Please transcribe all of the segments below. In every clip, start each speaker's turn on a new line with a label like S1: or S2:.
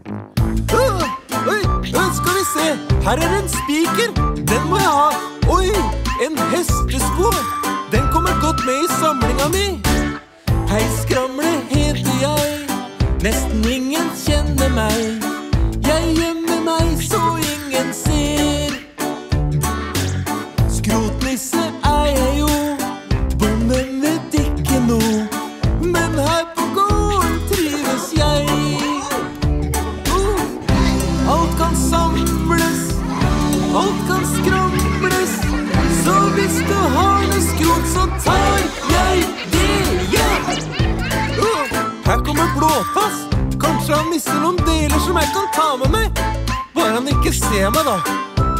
S1: Oi, skal vi se. Her en spiker. Den må jeg ha. Oi, en hestesko. Den kommer godt med i samlinga mi. Hei, Skramle heter jeg. Nesten ingen kjenner meg. Jeg gjemmer meg så ingen ser. Skrotnisse jeg jo. Bonden vet ikke noe. Men her på gården trives jeg. Alt kan samles, alt kan skramles. Så hvis du har noe skrot, så tar jeg det, ja. Her kommer blåtass. Kanskje han mister noen deler som jeg kan ta med meg. Bare han ikke ser meg da.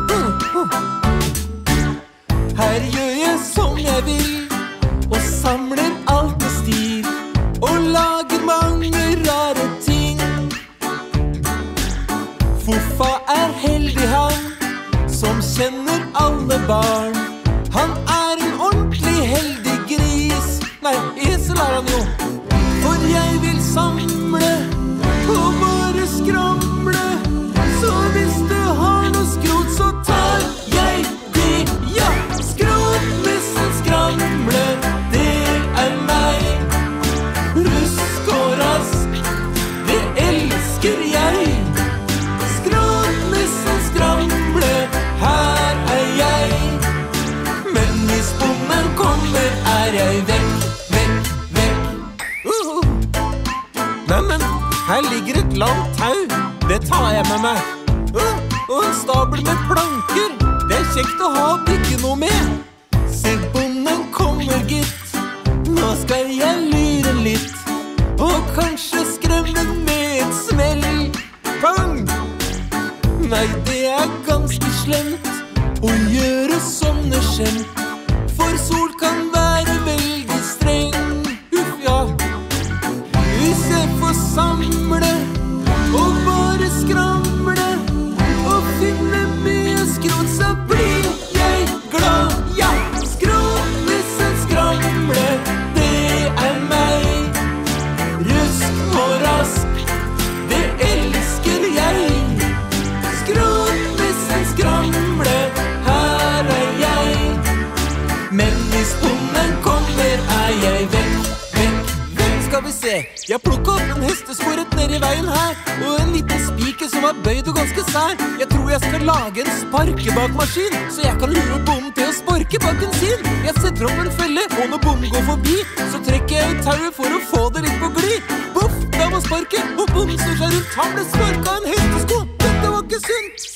S1: Her gjør jeg som jeg vil, og samler alt med stil, og lager mange rare ting. Foffa heldig han, som kjenner alle barn. Han en ordentlig heldig gris. Nei, esel han jo. For jeg vil samle og bare skramle. Så hvis du har noe skrot, så tar jeg det, ja. Skrotnissen skramle, det meg. Rusk og rask, det elsker jeg. Skrotnissen skramle, her jeg. Men hvis bonden kommer, jeg vekk, vekk, vekk. Men, her ligger et langt tau. Det tar jeg med meg. Og en stabel med planker. Det kjekt å ha å bygge noe med. Se, bonden kommer, gitt. Nå skal jeg lure litt, og kanskje skremme med et smell. Pang! Nei, det ganske slemt å gjøre sånne skjemt, for sol kan være veldig streng. Uff, ja. Hvis jeg får samle og bare skramle og finne mye skrot, så blir jeg glad, ja. Skrotnissen skramle, det meg. Rusk og rask, det elsker jeg. Skrotnissen skramle, her jeg. Men hvis bonden kommer, jeg vekk, vekk, vekk. Skal vi se, jeg plukket opp en hestesko rett ned i veien her, og en liten spiker som var bøyd og ganske sær. Jeg tror jeg skal lage en sparkebakmaskin, så jeg kan lure bonden til å sparke bakken sin. Jeg setter opp en felle, og når bonden går forbi, så trekker jeg i tauet for å få det litt på glid. Boff, da var sparket, og bonden snur seg rundt. Han ble sparket av en hestesko. Dette var ikke sunt.